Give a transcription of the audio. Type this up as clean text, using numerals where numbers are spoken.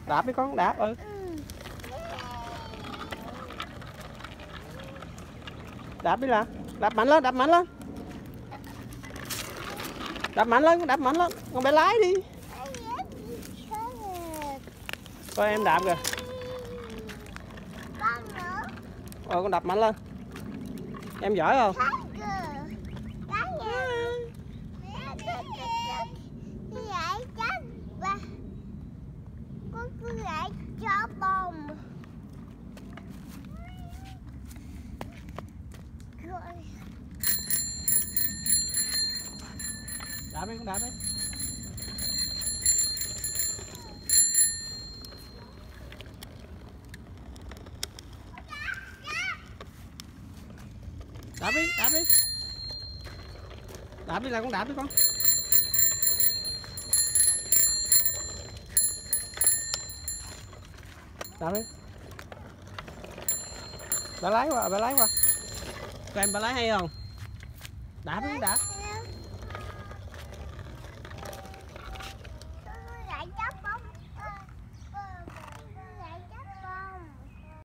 Đạp đi con, đạp. Ừ. Đạp đi là. Đạp mạnh lên, đạp mạnh lên. Đạp mạnh lên, đạp mạnh lên. Con bé lái đi. Coi em đạp kìa. Con đạp mạnh lên. Em giỏi không? Đạp đi, con đạp đi. Đạp đi, đạp đi. Đạp đi là con đạp đi con. Đạp đi. Bà lái qua, bà lái qua. Coi em bà lái hay không? Đạp đi, đạp.